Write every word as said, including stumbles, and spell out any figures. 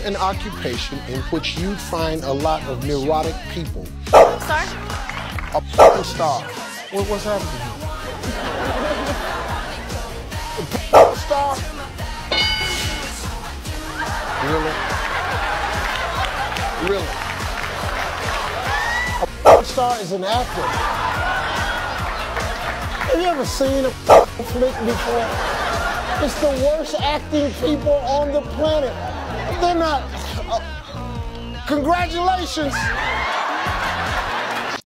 an occupation in which you'd find a lot of neurotic people. Star? A porn star. What, what's happening here? A porn star? Really? Really? A porn star is an actor. Have you ever seen a flick before? It's the worst acting people on the planet. They're not. Uh, congratulations.